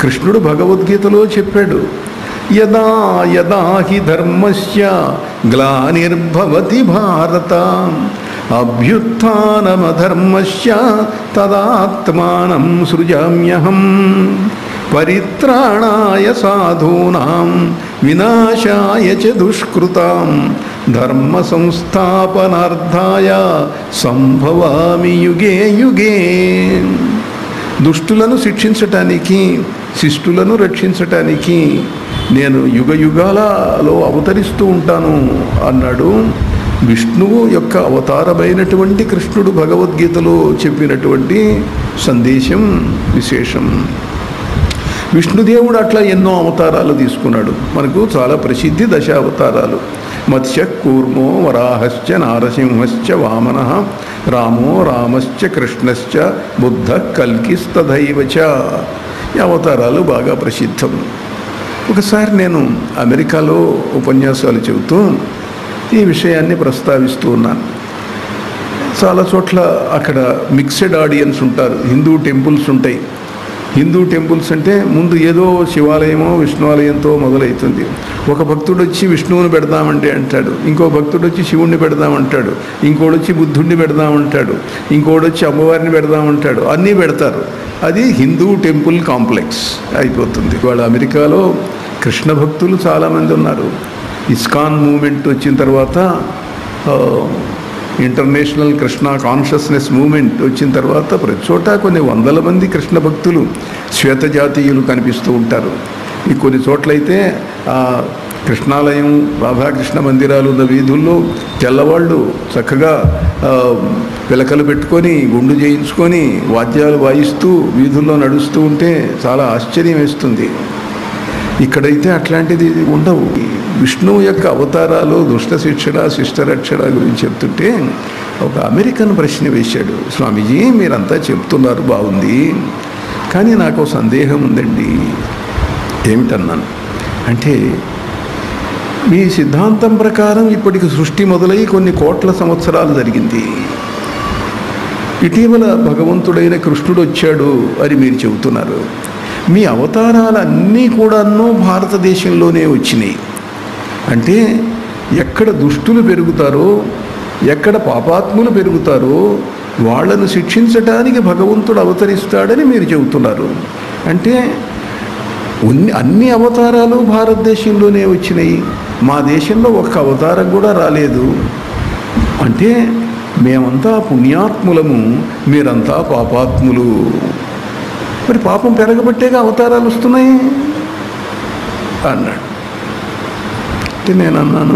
కృష్ణుడు భగవద్గీతలో చెప్పాడు, యదా యదా హి ధర్మస్య గ్లానిర్భవతి భారత అభ్యుత్థానమధర్మస్య తదాత్మానం సృజామ్యహం పరిత్రాణాయ సాధూనాం వినాశాయ చ దుష్కృతాం ధర్మ సంస్థాపనార్థాయ సంభవామి యుగే యుగే. దుష్టులను శిక్షించటానికి, శిష్టులను రక్షించటానికి నేను యుగ యుగాలలో అవతరిస్తూ ఉంటాను అన్నాడు. విష్ణువు యొక్క అవతారమైనటువంటి కృష్ణుడు భగవద్గీతలో చెప్పినటువంటి సందేశం విశేషం. విష్ణుదేవుడు అట్లా ఎన్నో అవతారాలు తీసుకున్నాడు. మనకు చాలా ప్రసిద్ధి దశావతారాలు. మత్స్య కూర్మో వరాహశ్చ నారసింహశ్చ వామనః రామో రామశ్చ కృష్ణశ్చ బుద్ధ కల్కిస్తథైవచ. ఈ అవతారాలు బాగా ప్రసిద్ధం. ఒకసారి నేను అమెరికాలో ఉపన్యాసాలు చెబుతూ ఈ విషయాన్ని ప్రస్తావిస్తూ ఉన్నాను. చాలా చోట్ల అక్కడ మిక్స్డ్ ఆడియన్స్ ఉంటారు. హిందూ టెంపుల్స్ ఉంటాయి. హిందూ టెంపుల్స్ అంటే ముందు ఏదో శివాలయమో విష్ణువాలయంతో మొదలవుతుంది. ఒక భక్తుడు వచ్చి విష్ణువుని పెడదామంటే అంటాడు, ఇంకో భక్తుడు వచ్చి శివుణ్ణి పెడదామంటాడు, ఇంకోడు వచ్చి బుద్ధుడిని పెడదామంటాడు, ఇంకోడు వచ్చి అమ్మవారిని పెడదామంటాడు. అన్నీ పెడతారు. అది హిందూ టెంపుల్ కాంప్లెక్స్ అయిపోతుంది. వాళ్ళ అమెరికాలో కృష్ణ భక్తులు చాలామంది ఉన్నారు. ఇస్కాన్ మూమెంట్ వచ్చిన తర్వాత, ఇంటర్నేషనల్ కృష్ణ కాన్షియస్నెస్ మూమెంట్ వచ్చిన తర్వాత ప్రతి చోట కొన్ని వందల మంది కృష్ణ భక్తులు, శ్వేత జాతీయులు కనిపిస్తూ ఉంటారు. ఈ కొన్ని చోట్లయితే కృష్ణాలయం, రాధాకృష్ణ మందిరాలు ఉన్న వీధుల్లో తెల్లవాళ్ళు చక్కగా పిలకలు పెట్టుకొని, గుండు చేయించుకొని, వాద్యాలు వాయిస్తూ వీధుల్లో నడుస్తూ ఉంటే చాలా ఆశ్చర్యం వేస్తుంది. ఇక్కడైతే అట్లాంటిది ఉండవు. విష్ణువు యొక్క అవతారాలు, దుష్ట శిక్షణ, శిష్ట రక్షణ గురించి చెప్తుంటే ఒక అమెరికన్ ప్రశ్న వేశాడు. స్వామీజీ, మీరంతా చెప్తున్నారు బాగుంది, కానీ నాకు సందేహం ఉందండి. ఏమిటన్నాను అంటే, మీ సిద్ధాంతం ప్రకారం ఇప్పటికి సృష్టి మొదలై కొన్ని కోట్ల సంవత్సరాలు జరిగింది. ఇటీవల భగవంతుడైన కృష్ణుడు వచ్చాడు అని మీరు చెబుతున్నారు. మీ అవతారాలన్నీ కూడాను భారతదేశంలోనే వచ్చినాయి. అంటే ఎక్కడ దుష్టులు పెరుగుతారో, ఎక్కడ పాపాత్ములు పెరుగుతారో వాళ్లను శిక్షించడానికి భగవంతుడు అవతరిస్తాడని మీరు చెబుతున్నారు. అంటే అన్ని అవతారాలు భారతదేశంలోనే వచ్చినాయి, మా దేశంలో ఒక్క అవతారం కూడా రాలేదు. అంటే మేమంతా పుణ్యాత్ములము, మీరంతా పాపాత్ములు. మరి పాపం పెరగబట్టేగా అవతారాలు వస్తున్నాయి అన్నాడు. అంటే నేను అన్నాను,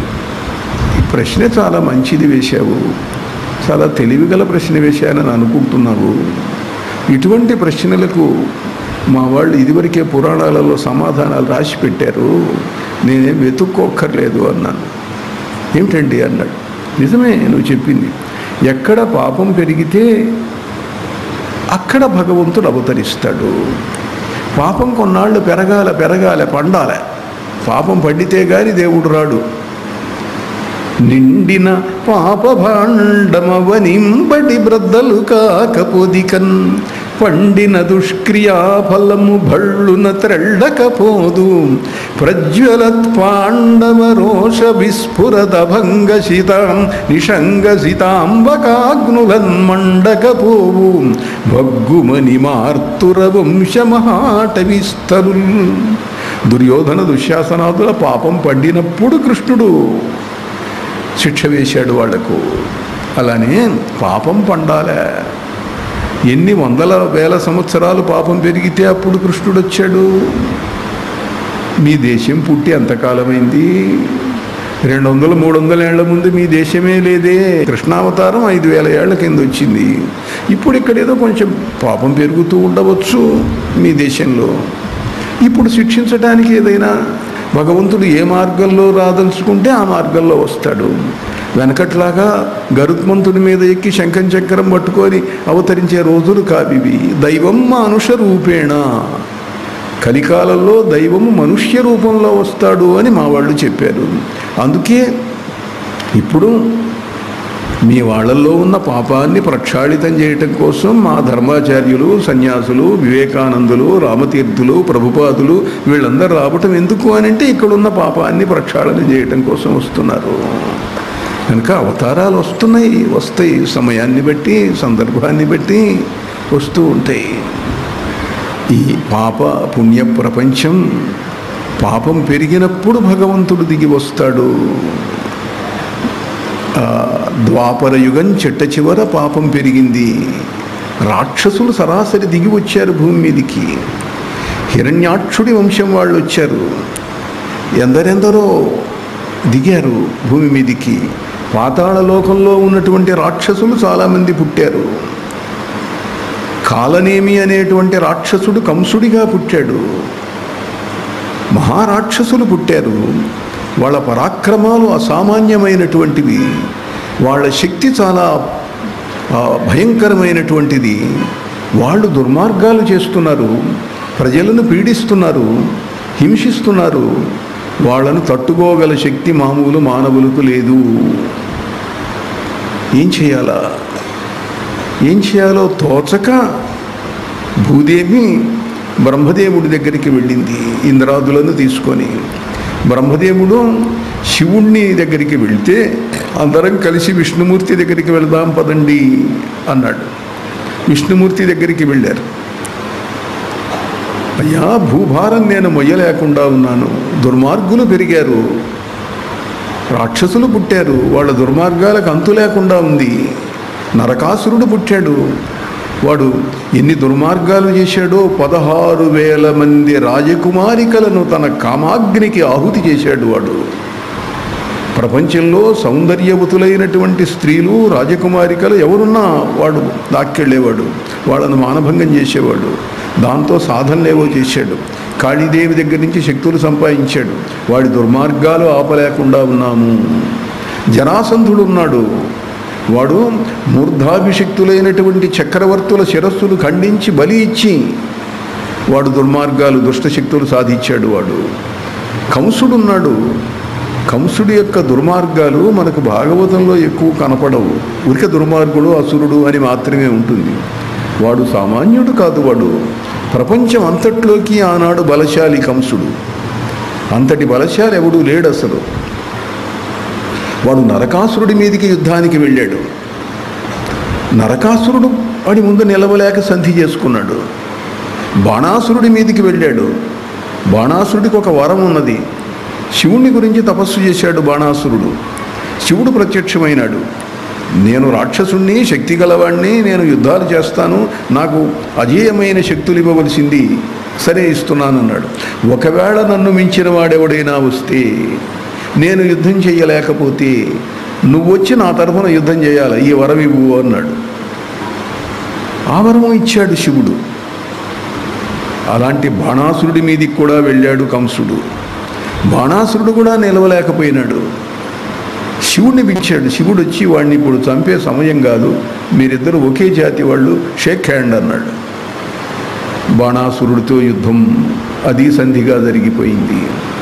ఈ ప్రశ్న చాలా మంచిది వేశావు, చాలా తెలివిగల ప్రశ్న వేశానని అనుకుంటున్నావు. ఇటువంటి ప్రశ్నలకు మా వాళ్ళు ఇదివరకే పురాణాలలో సమాధానాలు రాసి పెట్టారు, నేనేం వెతుక్కోక్కర్లేదు అన్నాను. ఏమిటండి అన్నాడు. నిజమే నువ్వు చెప్పింది. ఎక్కడ పాపం పెరిగితే అక్కడ భగవంతుడు అవతరిస్తాడు. పాపం కొన్నాళ్ళు పెరగాల పండాల. పాపం పండితే గాని దేవుడు రాడు. నిండిన పాప భాండమవనింబడి బ్రద్దలు కాకపోదికన్ పండిన దుష్క్రియా ఫలము భళ్ళున త్రెళ్ళకపోదు. ప్రజ్వలత్ పాండవ రోష విస్ఫురదభంగసితాం నిషంగసితాంబకాగ్నులన్మండకపోవు. భగ్గుమని మార్తుర వంశమహాటవిస్తరుల్. దుర్యోధన దుశ్శాసనాదుల పాపం పండినప్పుడు కృష్ణుడు శిక్ష వేశాడు వాళ్లకు. అలానే పాపం పండాలే. ఎన్ని వందల వేల సంవత్సరాలు పాపం పెరిగితే అప్పుడు కృష్ణుడు వచ్చాడు. మీ దేశం పుట్టి ఎంతకాలమైంది? 200-300 ఏళ్ల ముందు మీ దేశమే లేదే. కృష్ణావతారం 5000 ఏళ్ల కింద వచ్చింది. ఇప్పుడు ఇక్కడేదో కొంచెం పాపం పెరుగుతూ ఉండవచ్చు మీ దేశంలో. ఇప్పుడు శిక్షించడానికి ఏదైనా భగవంతుడు ఏ మార్గంలో రాదలుచుకుంటే ఆ మార్గంలో వస్తాడు. వెనకట్లాగా గరుత్మంతుడి మీద ఎక్కి శంఖం చక్రం పట్టుకొని అవతరించే రోజులు కావివి. దైవం మానుష రూపేణ. కలికాలంలో దైవము మనుష్య రూపంలో వస్తాడు అని మా వాళ్ళు చెప్పారు. అందుకే ఇప్పుడు మీ వాళ్ళల్లో ఉన్న పాపాన్ని ప్రక్షాళితం చేయటం కోసం మా ధర్మాచార్యులు, సన్యాసులు, వివేకానందులు, రామతీర్థులు, ప్రభుపాదులు వీళ్ళందరూ రావటం ఎందుకు అని అంటే ఇక్కడున్న పాపాన్ని ప్రక్షాళన చేయటం కోసం వస్తున్నారు కనుక అవతారాలు వస్తాయి సమయాన్ని బట్టి, సందర్భాన్ని బట్టి వస్తూ ఉంటాయి. ఈ పాప పుణ్య ప్రపంచం పాపం పెరిగినప్పుడు భగవంతుడు దిగి వస్తాడు. ద్వాపర యుగం చిట్ట చివర పాపం పెరిగింది. రాక్షసులు సరాసరి దిగి వచ్చారు భూమి మీదికి. హిరణ్యాక్షుడి వంశం వాళ్ళు వచ్చారు. ఎందరెందరో దిగారు భూమి మీదికి. పాతాళ లోకంలో ఉన్నటువంటి రాక్షసులు చాలామంది పుట్టారు. కాలనేమి అనేటువంటి రాక్షసుడు కంసుడిగా పుట్టాడు. మహారాక్షసులు పుట్టారు. వాళ్ళ పరాక్రమాలు అసామాన్యమైనటువంటివి. వాళ్ళ శక్తి చాలా భయంకరమైనటువంటిది. వాళ్ళు దుర్మార్గాలు చేస్తున్నారు, ప్రజలను పీడిస్తున్నారు, హింసిస్తున్నారు. వాళ్ళను తట్టుకోగల శక్తి మామూలు మానవులకు లేదు. ఏం చేయాలో తోచక భూదేవి బ్రహ్మదేవుడి దగ్గరికి వెళ్ళింది ఇంద్రాదులను తీసుకొని. బ్రహ్మదేవుడు శివుణ్ణి దగ్గరికి వెళ్తే అందరం కలిసి విష్ణుమూర్తి దగ్గరికి వెళదాం పదండి అన్నాడు. విష్ణుమూర్తి దగ్గరికి వెళ్ళారు. అయ్యా, భూభారం నేను మొయ్యలేకుండా ఉన్నాను. దుర్మార్గులు పెరిగారు, రాక్షసులు పుట్టారు, వాళ్ళ దుర్మార్గాలకు అంతు లేకుండా ఉంది. నరకాసురుడు పుట్టాడు. వాడు ఎన్ని దుర్మార్గాలు చేశాడో. 16,000 మంది రాజకుమారికలను తన కామాగ్నికి ఆహుతి చేశాడు వాడు. ప్రపంచంలో సౌందర్యవతులైనటువంటి స్త్రీలు, రాజకుమారికలు ఎవరున్నా వాడు దాక్కెళ్ళేవాడు. వాళ్ళను మానభంగం చేసేవాడు. దాంతో సాధనలేవో చేశాడు. కాళీదేవి దగ్గర నుంచి శక్తులు సంపాదించాడు. వాడి దుర్మార్గాలు ఆపలేకుండా ఉన్నాము. జరాసంధుడు ఉన్నాడు. వాడు మూర్ధాభిషక్తులైనటువంటి చక్రవర్తుల శిరస్సులు ఖండించి బలి ఇచ్చి వాడు దుర్మార్గాలు, దుష్టశక్తులు సాధించాడు వాడు. కంసుడున్నాడు. కంసుడి యొక్క దుర్మార్గాలు మనకు భాగవతంలో ఎక్కువ కనపడవు. ఉరిక దుర్మార్గుడు, అసురుడు అని మాత్రమే ఉంటుంది. వాడు సామాన్యుడు కాదు. వాడు ప్రపంచం అంతట్లోకి ఆనాడు బలశాలి కంసుడు. అంతటి బలశాలి ఎవడూ లేడు అసలు. వాడు నరకాసురుడి మీదికి యుద్ధానికి వెళ్ళాడు. నరకాసురుడు వాడి ముందు నిలవలేక సంధి చేసుకున్నాడు. బాణాసురుడి మీదికి వెళ్ళాడు. బాణాసురుడికి ఒక వరం ఉన్నది. శివుణ్ణి గురించి తపస్సు చేశాడు బాణాసురుడు. శివుడు ప్రత్యక్షమైనాడు. నేను రాక్షసుణ్ణి, శక్తి గలవాణ్ణి, నేను యుద్ధాలు చేస్తాను, నాకు అజేయమైన శక్తులు ఇవ్వవలసింది. సరే, ఇస్తున్నానన్నాడు. ఒకవేళ నన్ను మించిన వాడెవడైనా వస్తే, నేను యుద్ధం చేయలేకపోతే నువ్వు వచ్చి నా తరఫున యుద్ధం చేయాలి, ఈ వరం ఇవ్వు అన్నాడు. ఆ వరము ఇచ్చాడు శివుడు. అలాంటి బాణాసురుడి మీదికి కూడా వెళ్ళాడు కంసుడు. బాణాసురుడు కూడా నిలవలేకపోయినాడు. శివుడిని పిలిచాడు. శివుడు వచ్చి వాడిని ఇప్పుడు చంపే సమయం కాదు, మీరిద్దరు ఒకే జాతి వాళ్ళు, షేక్ హ్యాండ్ అన్నాడు. బాణాసురుడితో యుద్ధం అది సంధిగా జరిగిపోయింది.